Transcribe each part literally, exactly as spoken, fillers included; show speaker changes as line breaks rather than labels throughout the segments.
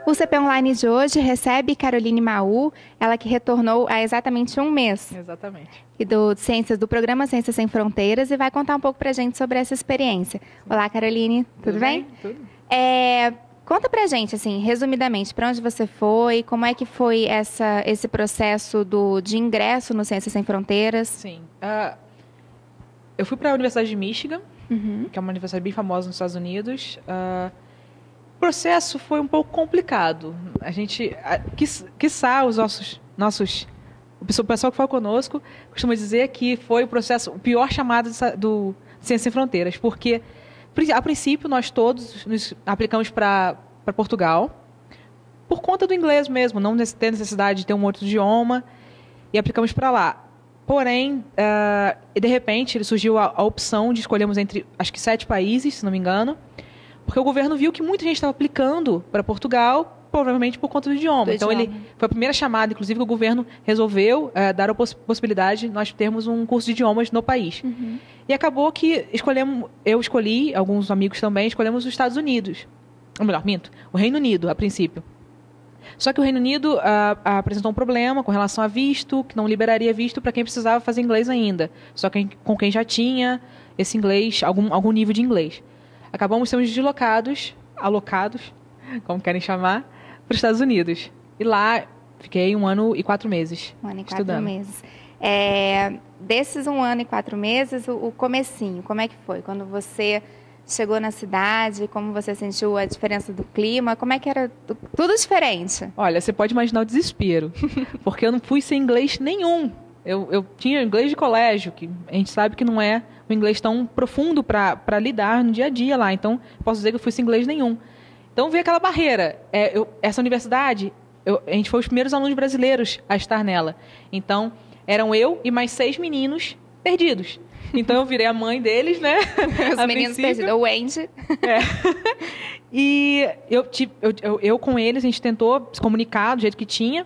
O C P Online de hoje recebe Caroline Maú, ela que retornou há exatamente um mês.
Exatamente.
E do Ciências do programa Ciências Sem Fronteiras e vai contar um pouco pra gente sobre essa experiência. Olá, Caroline, tudo,
Tudo
bem?
bem? Tudo.
É, conta pra gente, assim, resumidamente, para onde você foi, como é que foi essa, esse processo do, de ingresso no Ciências Sem Fronteiras?
Sim. Uh, eu fui para a Universidade de Michigan,
Uhum.
que é uma universidade bem famosa nos Estados Unidos. Uh, o processo foi um pouco complicado. A gente, uh, quiç, quiçá, os nossos, nossos, o pessoal que foi conosco costuma dizer que foi o processo, o pior chamado do Ciências Sem Fronteiras, porque, a princípio, nós todos nos aplicamos para Portugal, por conta do inglês mesmo, não ter necessidade de ter um outro idioma, e aplicamos para lá. Porém, uh, de repente, surgiu a, a opção de escolhermos entre, acho que, sete países, se não me engano, porque o governo viu que muita gente estava aplicando para Portugal, provavelmente por conta do idioma.
Do
então,
idioma.
ele foi a primeira chamada, inclusive, que o governo resolveu uh, dar a poss possibilidade de nós termos um curso de idiomas no país.
Uhum.
E acabou que escolhemos, eu escolhi, alguns amigos também, escolhemos os Estados Unidos. Ou melhor, minto, o Reino Unido, a princípio. Só que o Reino Unido uh, apresentou um problema com relação a visto, que não liberaria visto para quem precisava fazer inglês ainda. Só que com quem já tinha esse inglês, algum, algum nível de inglês. Acabamos sendo deslocados, alocados, como querem chamar, para os Estados Unidos. E lá fiquei um ano e quatro meses
Um ano e quatro
estudando.
meses. É, desses um ano e quatro meses, o, o comecinho, como é que foi? Quando você chegou na cidade, como você sentiu a diferença do clima? Como é que era? Tudo diferente.
Olha, você pode imaginar o desespero, porque eu não fui sem inglês nenhum. Eu, eu tinha inglês de colégio, que a gente sabe que não é um inglês tão profundo para lidar no dia a dia lá. Então, posso dizer que eu fui sem inglês nenhum. Então, veio aquela barreira. É, eu, essa universidade, eu, a gente foi os primeiros alunos brasileiros a estar nela. Então, eram eu e mais seis meninos perdidos. Então, eu virei a mãe deles, né?
Os
a
meninos
princípio.
perdidos. O Wendy.
É. E eu, eu, eu, eu, com eles, a gente tentou se comunicar do jeito que tinha.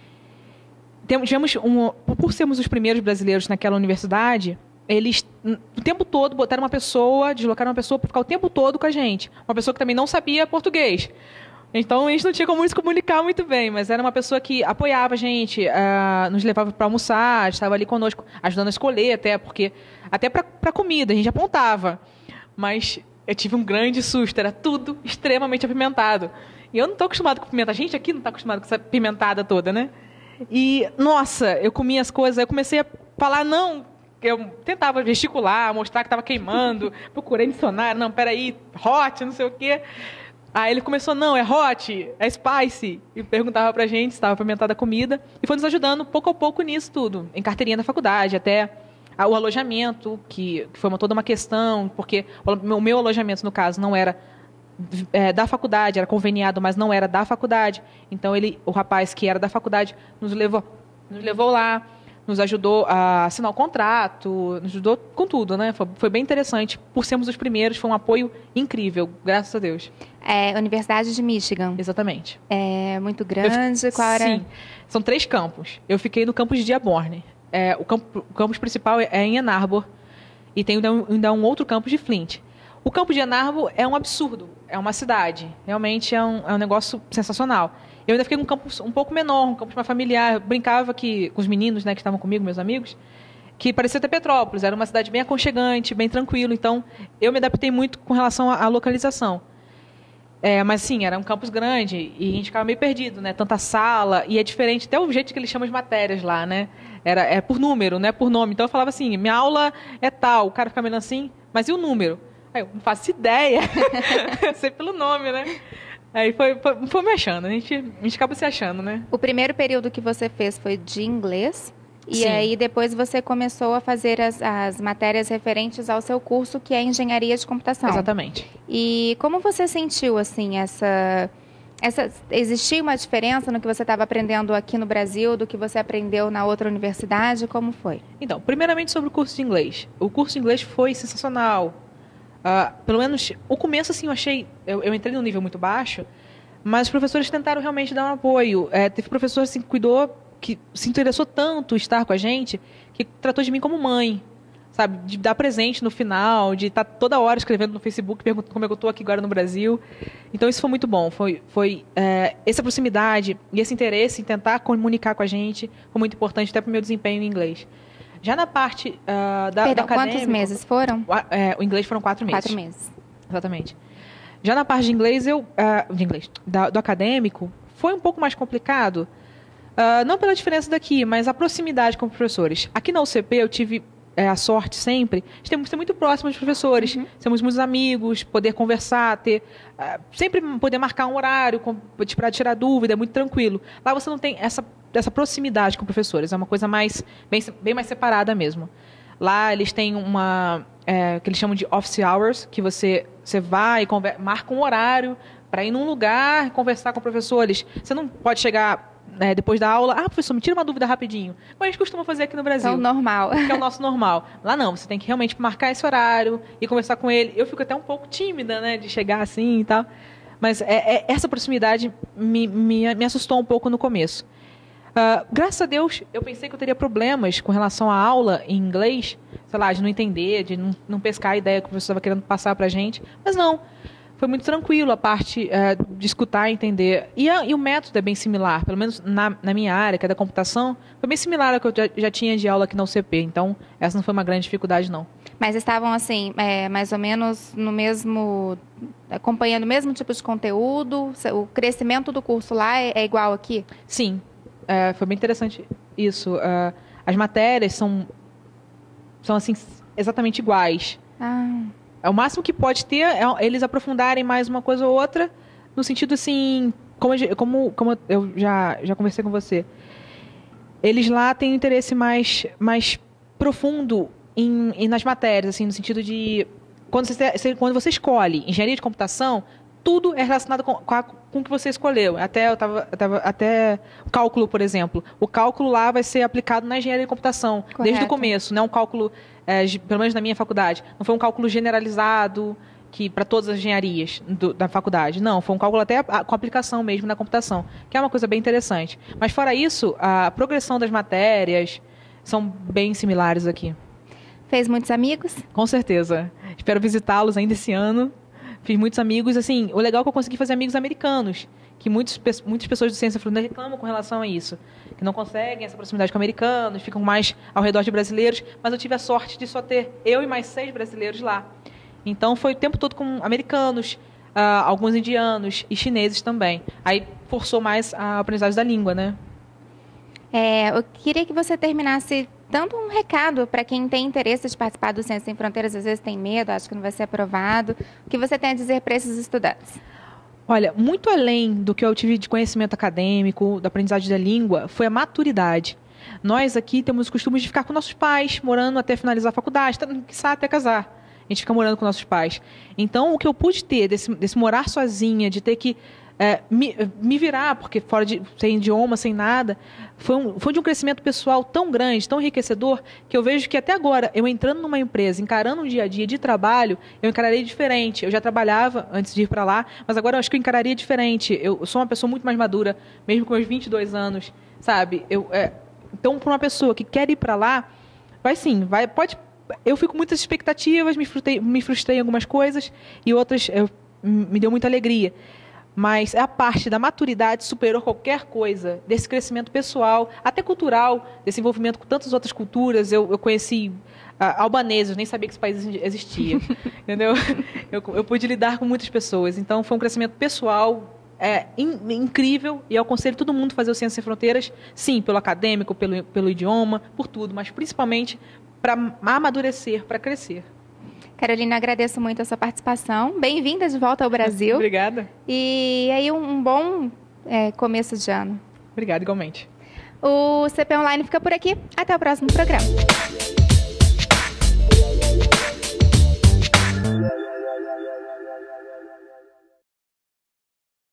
Tivemos um, por sermos os primeiros brasileiros naquela universidade, eles, o tempo todo, botaram uma pessoa, deslocaram uma pessoa para ficar o tempo todo com a gente. Uma pessoa que também não sabia português. Então, a gente não tinha como se comunicar muito bem, mas era uma pessoa que apoiava a gente, uh, nos levava para almoçar, estava ali conosco, ajudando a escolher até, porque até para comida, a gente apontava. Mas eu tive um grande susto, era tudo extremamente apimentado. E eu não estou acostumado com pimenta, a gente aqui não está acostumado com essa pimentada toda, né? E, nossa, eu comia as coisas, eu comecei a falar, não, eu tentava gesticular, mostrar que estava queimando, procurei dicionário, não, peraí, hot, não sei o quê. Aí ele começou, não, é hot, é spicy, e perguntava pra gente se estava apimentada a comida, e foi nos ajudando pouco a pouco nisso tudo, em carteirinha da faculdade, até o alojamento, que, que foi uma, toda uma questão, porque o meu alojamento, no caso, não era é, da faculdade, era conveniado, mas não era da faculdade, então ele, o rapaz que era da faculdade nos levou, nos levou lá, nos ajudou a assinar o contrato, nos ajudou com tudo, né? Foi, foi bem interessante. Por sermos os primeiros, foi um apoio incrível, graças a Deus.
É, Universidade de Michigan.
Exatamente.
É muito grande,
Eu,
qual era?
Sim, são três campos. Eu fiquei no campus de Dearborn. É, o, campo, o campus principal é em Ann Arbor e tem ainda um, ainda um outro campus de Flint. O campo de Ann Arbor é um absurdo, é uma cidade. Realmente é um, é um negócio sensacional. Eu ainda fiquei num campus um pouco menor, um campus mais familiar. Eu brincava que, com os meninos, né, que estavam comigo, meus amigos, que parecia até Petrópolis. Era uma cidade bem aconchegante, bem tranquilo. Então, eu me adaptei muito com relação à, à localização. É, mas, sim, era um campus grande e a gente ficava meio perdido, né? Tanta sala. E é diferente, até o jeito que eles chamam as matérias lá, né? Era, é por número, não é por nome. Então, eu falava assim, minha aula é tal. O cara ficava meio assim, mas e o número? Aí eu não faço ideia. Sei pelo nome, né? Aí foi, foi, foi me achando, a gente, a gente acaba se achando, né?
O primeiro período que você fez foi de inglês, e
Sim.
aí depois você começou a fazer as, as matérias referentes ao seu curso, que é Engenharia de Computação.
Exatamente.
E como você sentiu, assim, essa... essa existia uma diferença no que você estava aprendendo aqui no Brasil, do que você aprendeu na outra universidade? Como foi?
Então, primeiramente sobre o curso de inglês. O curso de inglês foi sensacional. Uh, pelo menos, o começo, assim, eu achei... Eu, eu entrei num nível muito baixo, mas os professores tentaram realmente dar um apoio. É, teve professor, assim, que cuidou, que se interessou tanto estar com a gente, que tratou de mim como mãe, sabe? De dar presente no final, de estar toda hora escrevendo no Facebook, perguntando como é que eu estou aqui agora no Brasil. Então, isso foi muito bom. Foi, foi é, essa proximidade e esse interesse em tentar comunicar com a gente foi muito importante até para o meu desempenho em inglês. Já na parte uh, da,
Perdão,
do acadêmico...
quantos meses foram?
O, é, o inglês foram quatro meses.
Quatro meses.
Exatamente. Já na parte de inglês, eu, uh, de inglês, da, do acadêmico, foi um pouco mais complicado. Uh, não pela diferença daqui, mas a proximidade com os professores. Aqui na U C P eu tive é, a sorte sempre de ter, ser muito próximo dos professores. Uhum. Sermos muitos amigos, poder conversar, ter, uh, sempre poder marcar um horário para tirar dúvida, é muito tranquilo. Lá você não tem essa, essa proximidade com professores, é uma coisa mais, bem, bem mais separada mesmo. Lá eles têm uma, é, que eles chamam de office hours, que você, você vai e conver, marca um horário para ir num lugar, conversar com professores. Você não pode chegar... É, depois da aula, ah, professor, me tira uma dúvida rapidinho. Como a gente costuma fazer aqui no Brasil.
É o normal.
Que é o nosso normal. Lá não, você tem que realmente marcar esse horário e conversar com ele. Eu fico até um pouco tímida, né, de chegar assim e tal. Mas é, é, essa proximidade me, me, me assustou um pouco no começo. Uh, graças a Deus, eu pensei que eu teria problemas com relação à aula em inglês, sei lá, de não entender, de não, não pescar a ideia que o professor estava querendo passar para a gente. Mas não. Foi muito tranquilo a parte uh, de escutar e entender. E, a, e o método é bem similar, pelo menos na, na minha área, que é da computação, foi bem similar ao que eu já, já tinha de aula aqui na U C P. Então, essa não foi uma grande dificuldade, não.
Mas estavam, assim, é, mais ou menos no mesmo... acompanhando o mesmo tipo de conteúdo? O crescimento do curso lá é, é igual aqui?
Sim. É, foi bem interessante isso. Uh, as matérias são, são, assim, exatamente iguais.
Ah...
É o máximo que pode ter é eles aprofundarem mais uma coisa ou outra, no sentido assim, como, como, como eu já, já conversei com você. Eles lá têm um interesse mais, mais profundo em, em, nas matérias, assim, no sentido de... Quando você, quando você escolhe engenharia de computação, tudo é relacionado com, com, a, com o que você escolheu. Até, eu tava, eu tava, até o cálculo, por exemplo. O cálculo lá vai ser aplicado na engenharia de computação, correto, desde o começo. Não é um cálculo, é, pelo menos na minha faculdade, não foi um cálculo generalizado que para todas as engenharias do, da faculdade. Não, foi um cálculo até a, com aplicação mesmo na computação, que é uma coisa bem interessante. Mas, fora isso, a progressão das matérias são bem similares aqui.
Fez muitos amigos?
Com certeza. Espero visitá-los ainda esse ano. Fiz muitos amigos, assim, o legal é que eu consegui fazer amigos americanos, que muitos, muitas pessoas do Ciência Fronteira reclamam com relação a isso, que não conseguem essa proximidade com americanos, ficam mais ao redor de brasileiros, mas eu tive a sorte de só ter eu e mais seis brasileiros lá. Então, foi o tempo todo com americanos, uh, alguns indianos e chineses também. Aí, forçou mais a aprendizagem da língua, né?
É, eu queria que você terminasse dando um recado para quem tem interesse de participar do Ciência Sem Fronteiras, às vezes tem medo, acha que não vai ser aprovado. O que você tem a dizer para esses estudantes?
Olha, muito além do que eu tive de conhecimento acadêmico, da aprendizagem da língua, foi a maturidade. Nós aqui temos o costume de ficar com nossos pais, morando até finalizar a faculdade, quiçá até casar. A gente fica morando com nossos pais. Então, o que eu pude ter desse, desse morar sozinha, de ter que É, me, me virar, porque fora de sem idioma, sem nada, foi, um, foi de um crescimento pessoal tão grande, tão enriquecedor, que eu vejo que até agora, eu entrando numa empresa, encarando um dia a dia de trabalho, eu encararia diferente. Eu já trabalhava antes de ir para lá, mas agora eu acho que eu encararia diferente. Eu sou uma pessoa muito mais madura, mesmo com meus vinte e dois anos, sabe? Eu, é, então, para uma pessoa que quer ir para lá, vai sim, vai, pode... Eu fico com muitas expectativas, me frustrei, me frustrei em algumas coisas, e outras eu, me deu muita alegria. Mas a parte da maturidade superou qualquer coisa, desse crescimento pessoal, até cultural, desse envolvimento com tantas outras culturas. Eu, eu conheci uh, albaneses, nem sabia que esse país existia, entendeu? Eu, eu pude lidar com muitas pessoas, então foi um crescimento pessoal é, in, incrível, e eu aconselho todo mundo a fazer o Ciência Sem Fronteiras, sim, pelo acadêmico, pelo, pelo idioma, por tudo, mas principalmente para amadurecer, para crescer.
Carolina, agradeço muito a sua participação. Bem-vinda de volta ao Brasil.
Obrigada.
E aí, um, um bom é, começo de ano.
Obrigada, igualmente.
O C P Online fica por aqui. Até o próximo programa.